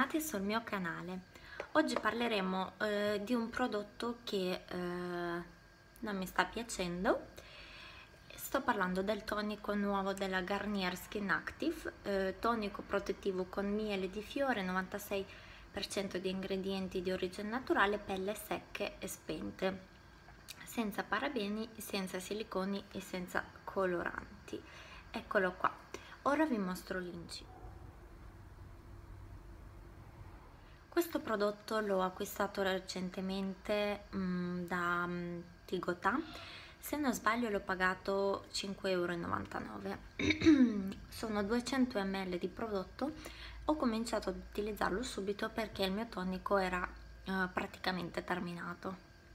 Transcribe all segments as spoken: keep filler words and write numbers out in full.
bentornati sul mio canale. Oggi parleremo eh, di un prodotto che eh, non mi sta piacendo. Sto parlando del tonico nuovo della Garnier Skin Active, eh, tonico protettivo con miele di fiore, novantasei per cento di ingredienti di origine naturale, pelle secche e spente, senza parabeni, senza siliconi e senza coloranti. Eccolo qua. Ora vi mostro l'inci. Questo prodotto l'ho acquistato recentemente mh, da mh, Tigotà. Se non sbaglio l'ho pagato cinque e novantanove euro. Sono duecento millilitri di prodotto. Ho cominciato ad utilizzarlo subito perché il mio tonico era eh, praticamente terminato.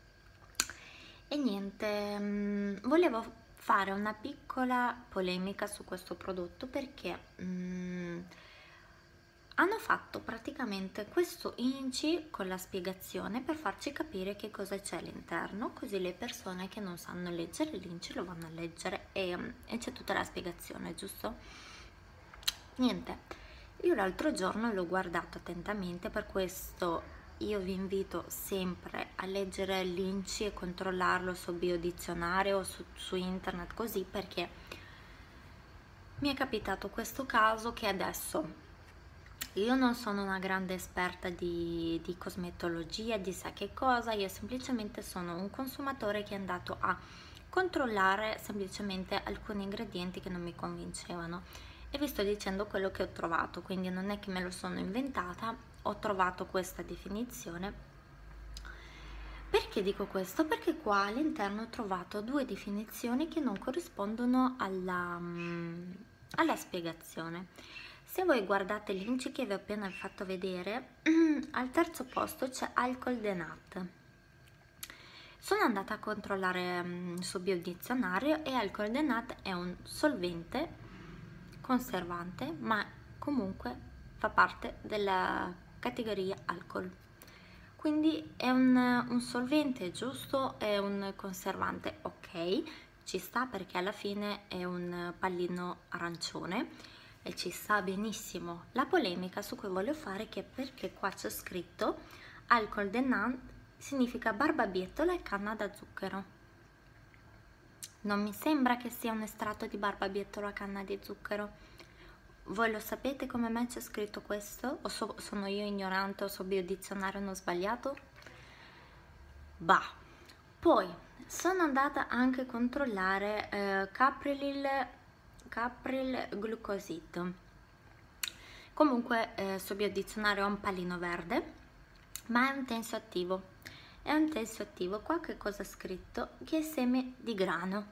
E niente, mh, volevo fare una piccola polemica su questo prodotto perché mh, hanno fatto praticamente questo inci con la spiegazione per farci capire che cosa c'è all'interno, così le persone che non sanno leggere l'inci lo vanno a leggere e, e c'è tutta la spiegazione, giusto? Niente, io l'altro giorno l'ho guardato attentamente, per questo io vi invito sempre a leggere l'inci e controllarlo su Biodizionario o su, su internet, così, perché mi è capitato questo caso che adesso io non sono una grande esperta di, di cosmetologia, di sa che cosa, io semplicemente sono un consumatore che è andato a controllare semplicemente alcuni ingredienti che non mi convincevano e vi sto dicendo quello che ho trovato, quindi non è che me lo sono inventata, ho trovato questa definizione. Perché dico questo? Perché qua all'interno ho trovato due definizioni che non corrispondono alla, alla spiegazione. Se voi guardate l'inci che vi ho appena fatto vedere, al terzo posto c'è alcol denat. Sono andata a controllare um, su Biodizionario e alcol denat è un solvente conservante, ma comunque fa parte della categoria alcol. Quindi è un, un solvente, giusto? È un conservante, ok, ci sta perché alla fine è un pallino arancione e ci sta benissimo. La polemica su cui voglio fare è che perché qua c'è scritto alcol denat significa barbabietola e canna da zucchero. Non mi sembra che sia un estratto di barbabietola a canna di zucchero. Voi lo sapete come mai c'è scritto questo? O so, sono io ignorante o so Biodizionario non sbagliato? Bah. Poi sono andata anche a controllare eh, Capril, Capril glucoside. Comunque eh, su Biodizionario è un pallino verde, ma è un tensioattivo. È un tensioattivo. Qua che cosa è scritto? Che è seme di grano.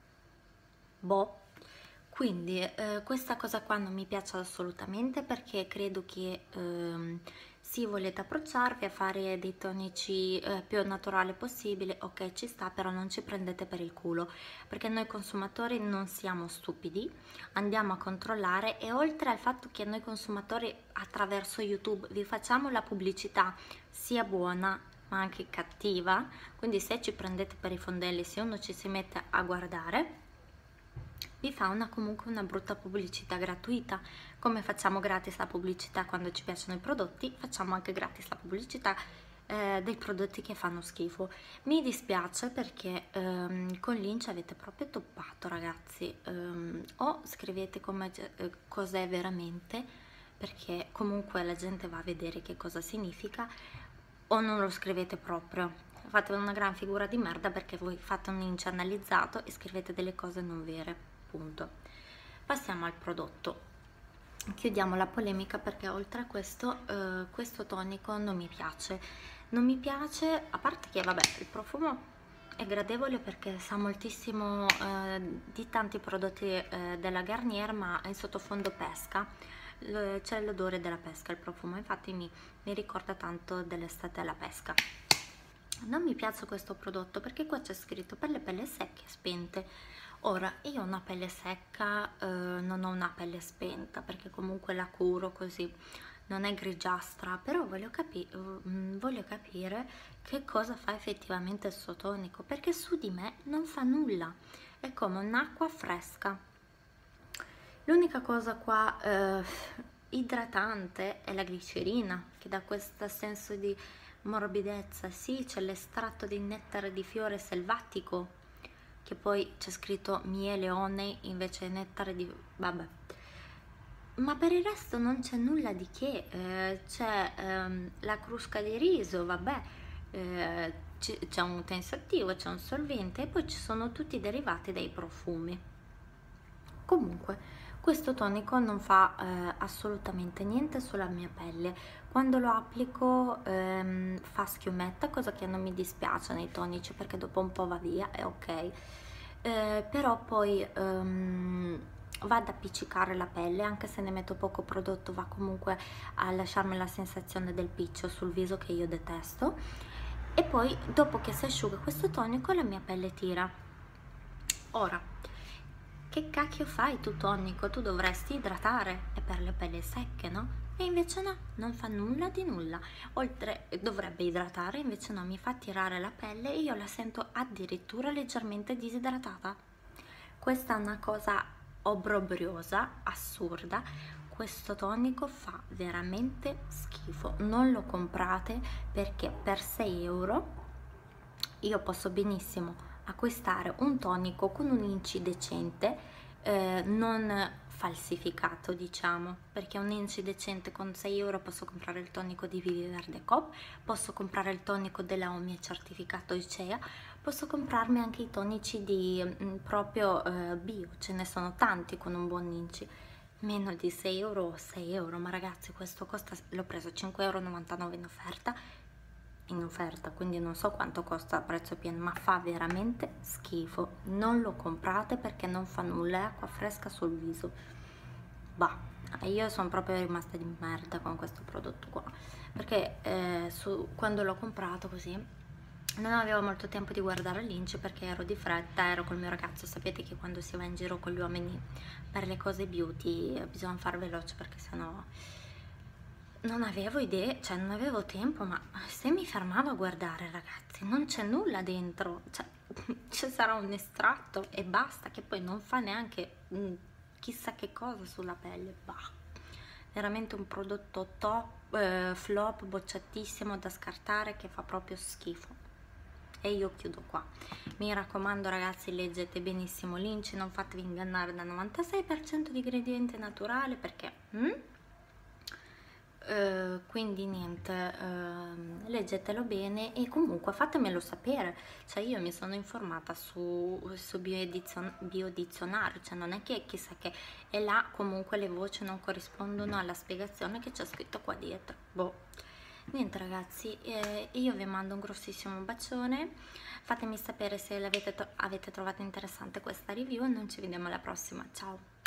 Boh. Quindi eh, questa cosa qua non mi piace assolutamente, perché credo che ehm, se volete approcciarvi a fare dei tonici eh, più naturale possibile, ok, ci sta, però non ci prendete per il culo, perché noi consumatori non siamo stupidi, andiamo a controllare, e oltre al fatto che noi consumatori attraverso YouTube vi facciamo la pubblicità sia buona ma anche cattiva, quindi se ci prendete per i fondelli, se uno ci si mette a guardare, vi fa una, comunque una brutta pubblicità gratuita. Come facciamo gratis la pubblicità quando ci piacciono i prodotti, facciamo anche gratis la pubblicità eh, dei prodotti che fanno schifo. Mi dispiace perché ehm, con l'inci avete proprio toppato, ragazzi. Ehm, o scrivete come, eh, cos'è veramente, perché comunque la gente va a vedere che cosa significa, o non lo scrivete proprio. Fate una gran figura di merda perché voi fate un inci analizzato e scrivete delle cose non vere. Punto. Passiamo al prodotto. Chiudiamo la polemica perché oltre a questo eh, questo tonico non mi piace. Non mi piace, a parte che vabbè, il profumo è gradevole perché sa moltissimo eh, di tanti prodotti eh, della Garnier, ma in sottofondo pesca. C'è l'odore della pesca, il profumo, infatti mi, mi ricorda tanto dell'estate alla pesca. Non mi piace questo prodotto perché qua c'è scritto per le pelle secche e spente. Ora, io ho una pelle secca, eh, non ho una pelle spenta perché comunque la curo così, non è grigiastra, però voglio, capi voglio capire che cosa fa effettivamente il suo tonico, perché su di me non fa nulla, è come un'acqua fresca. L'unica cosa qua eh, idratante è la glicerina, che dà questo senso di morbidezza. Sì, c'è l'estratto di nettare di fiore selvatico, che poi c'è scritto miele honey invece nettare di... vabbè. Ma per il resto non c'è nulla di che, eh, c'è ehm, la crusca di riso, vabbè, eh, c'è un tensoattivo, c'è un solvente e poi ci sono tutti i derivati dai profumi. Comunque, questo tonico non fa eh, assolutamente niente sulla mia pelle. Quando lo applico ehm, fa schiumetta, cosa che non mi dispiace nei tonici perché dopo un po' va via, è ok. Eh, però poi ehm, va ad appiccicare la pelle, anche se ne metto poco prodotto, va comunque a lasciarmi la sensazione del piccio sul viso che io detesto. E poi dopo che si asciuga questo tonico la mia pelle tira. Ora, che cacchio fai tu tonico? Tu dovresti idratare, è per le pelli secche, no? E invece no, non fa nulla di nulla. Oltre dovrebbe idratare, invece no, mi fa tirare la pelle e io la sento addirittura leggermente disidratata. Questa è una cosa obbrobriosa, assurda. Questo tonico fa veramente schifo. Non lo comprate perché per sei euro io posso benissimo acquistare un tonico con un inci decente, eh, non falsificato, diciamo, perché un inci decente con sei euro posso comprare il tonico di Vivi Verde Coop, posso comprare il tonico della Omia certificato I C E A, posso comprarmi anche i tonici di mh, proprio eh, bio, ce ne sono tanti con un buon inci. Meno di sei euro, sei euro, ma ragazzi questo costa, l'ho preso cinque e novantanove euro in offerta, in offerta, quindi non so quanto costa a prezzo pieno, ma fa veramente schifo. Non lo comprate perché non fa nulla, è acqua fresca sul viso. Bah, io sono proprio rimasta di merda con questo prodotto qua, perché eh, su, quando l'ho comprato così non avevo molto tempo di guardare l'inci perché ero di fretta, ero col mio ragazzo. Sapete che quando si va in giro con gli uomini per le cose beauty bisogna far veloce perché sennò non avevo idee, cioè non avevo tempo, ma se mi fermavo a guardare, ragazzi, non c'è nulla dentro, cioè ci sarà un estratto e basta, che poi non fa neanche mh, chissà che cosa sulla pelle. Bah, veramente un prodotto top, eh, flop, bocciatissimo da scartare, che fa proprio schifo. E io chiudo qua. Mi raccomando ragazzi, leggete benissimo l'inci, non fatevi ingannare da novantasei per cento di ingrediente naturale perché... Hm? Uh, quindi niente, uh, leggetelo bene e comunque fatemelo sapere, cioè io mi sono informata su, su Bioedizion Biodizionario, cioè non è che chissà che, e là comunque le voci non corrispondono alla spiegazione che c'è scritto qua dietro. Boh, niente ragazzi, eh, io vi mando un grossissimo bacione, fatemi sapere se l'avete avete trovato interessante questa review e noi ci vediamo alla prossima, ciao!